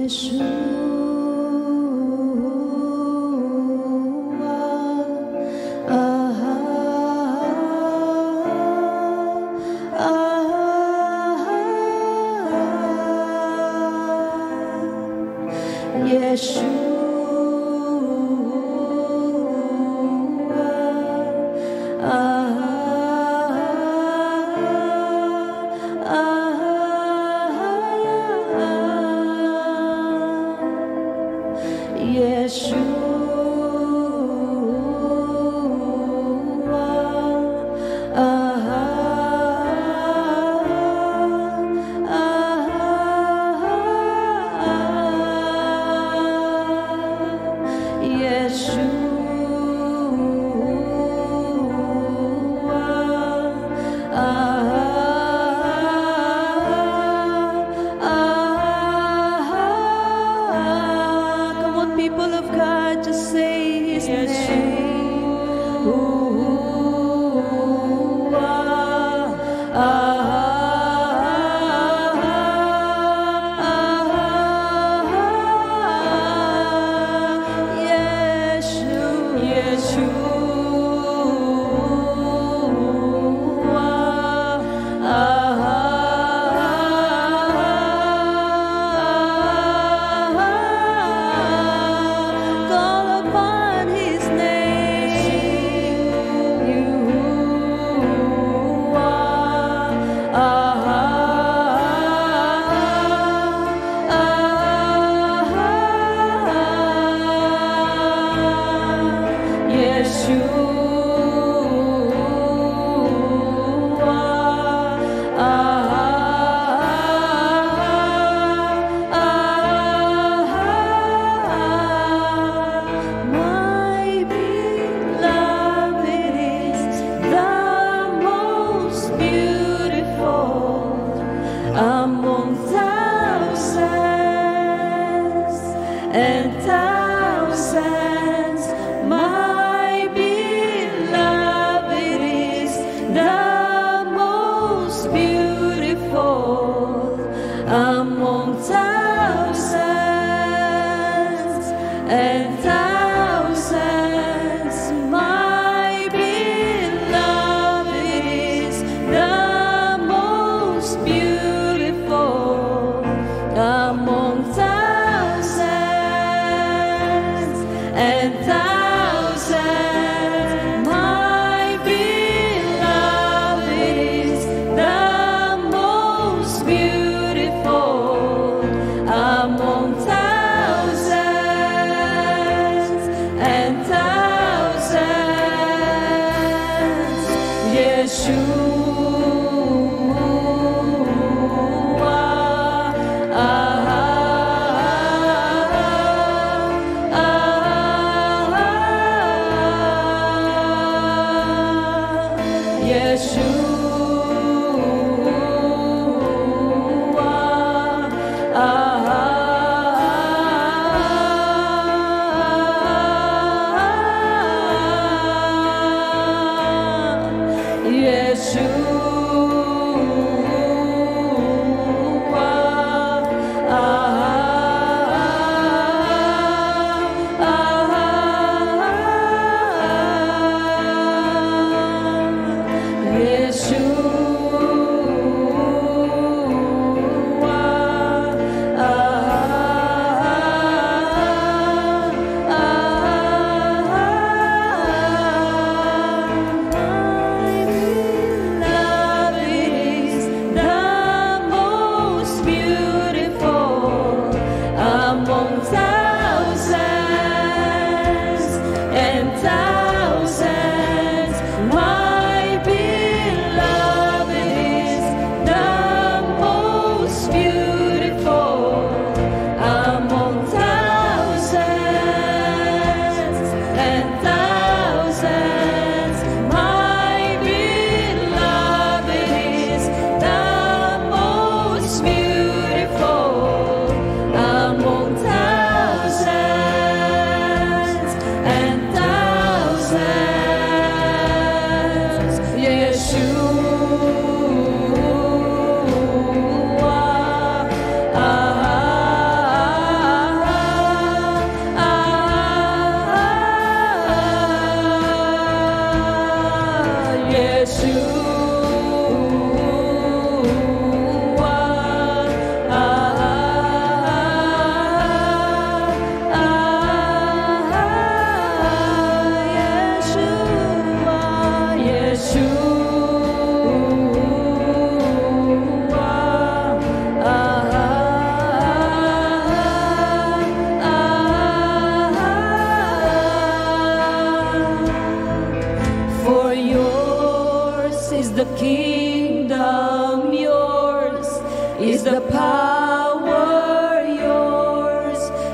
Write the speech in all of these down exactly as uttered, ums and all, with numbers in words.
among thousands and thousands.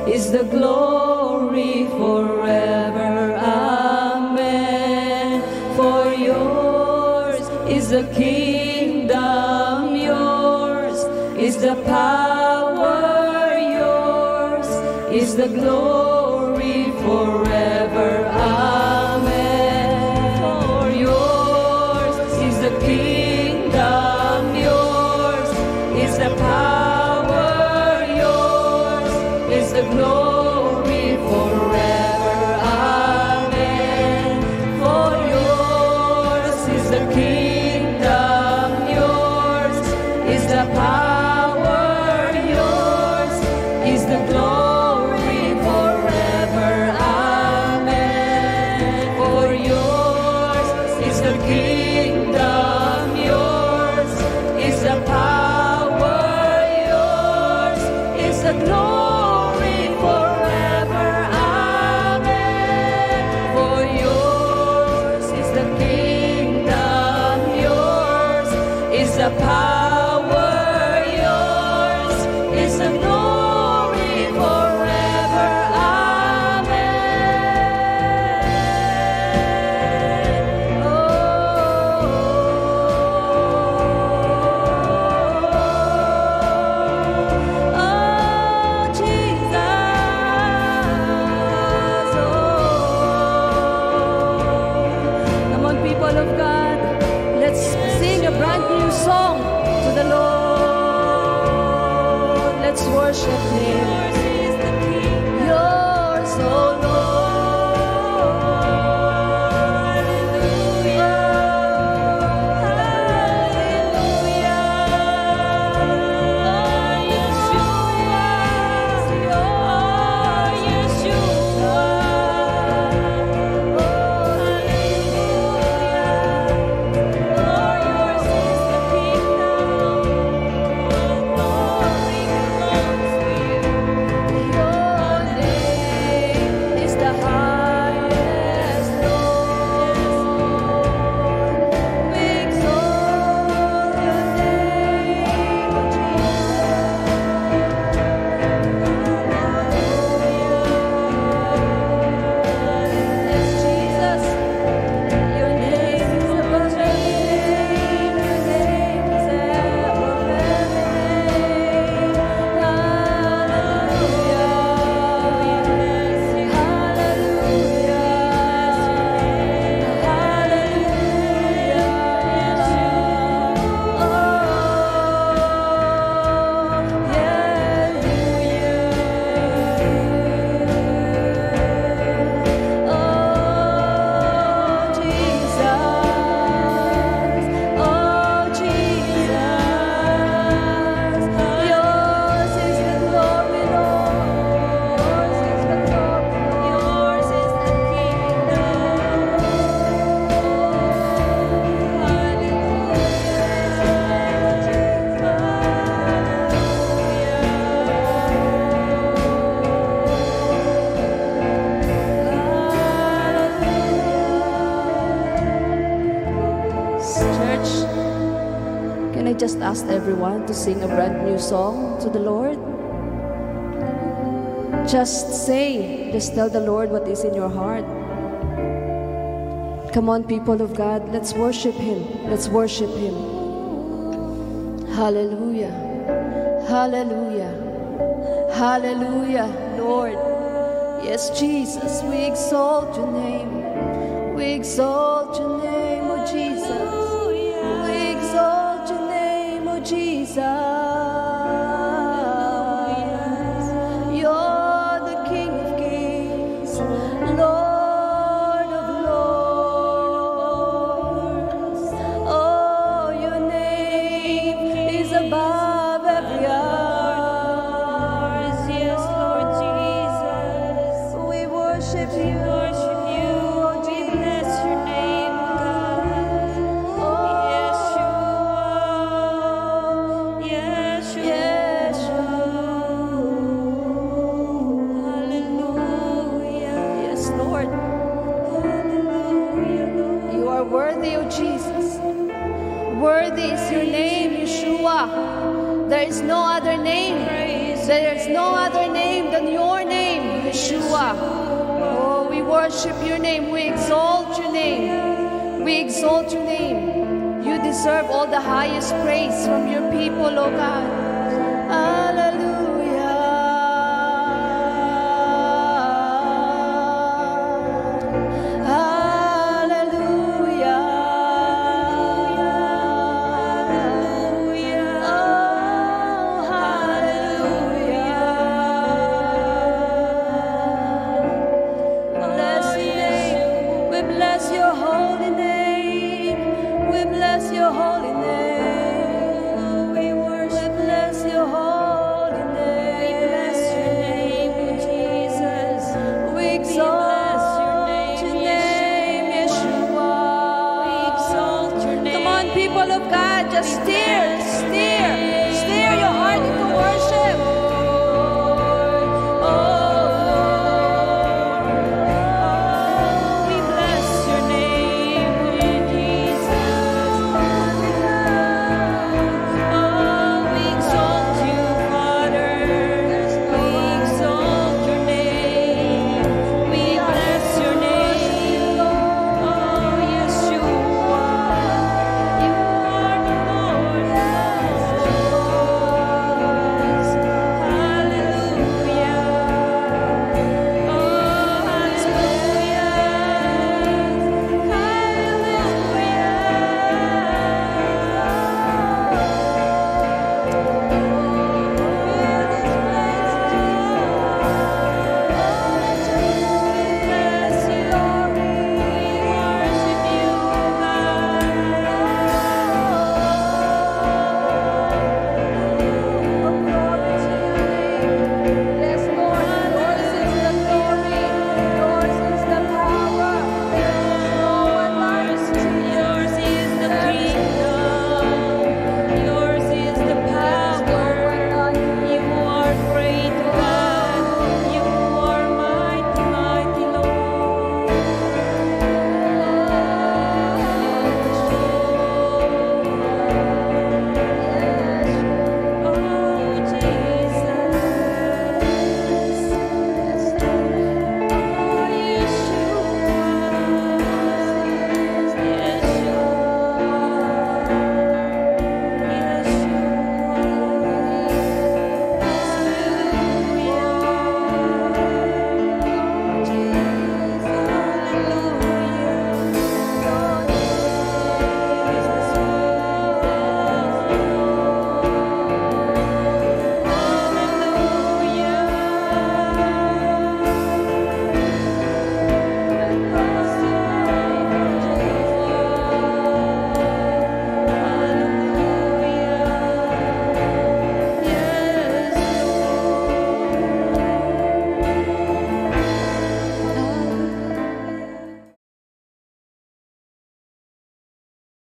is the glory forever. Amen. For yours is the kingdom, yours is the power, yours is the glory forever. Amen. For yours is the kingdom, yours is the power, yours is the glory forever. Amen. For yours is the kingdom, yours is the power, yours is the glory forever. Amen. For yours is the kingdom, yours is the power, yours is the glory forever. Amen. For yours is the kingdom, yours is the power, yours is the glory forever. Amen. Oh, oh, Jesus. Oh, come on, people of God, let's sing a brand new song to the Lord. Let's worship Him. Yours, oh Lord. Your name is the highest, Lord. We exalt your name, O Jesus. Jesus, your name is above every name. Your name is above every name. Hallelujah. Church, can I just ask everyone to sing a brand new song to the Lord? Just say, just tell the Lord what is in your heart. Come on, people of God, let's worship Him. Let's worship Him. Hallelujah. Hallelujah. Hallelujah, Lord. Yes, Jesus, we exalt your name. We exalt your name, oh Jesus. We exalt your name, oh Jesus. You're the King of Kings, Lord of Lords. Oh, your name is above every others. Yes, Lord Jesus. We worship you. Worthy, O Jesus. Worthy is your name, Yeshua. There is no other name. There is no other name than your name, Yeshua. Oh, we worship your name. We exalt your name. We exalt your name. You deserve all the highest praise from your people, oh God.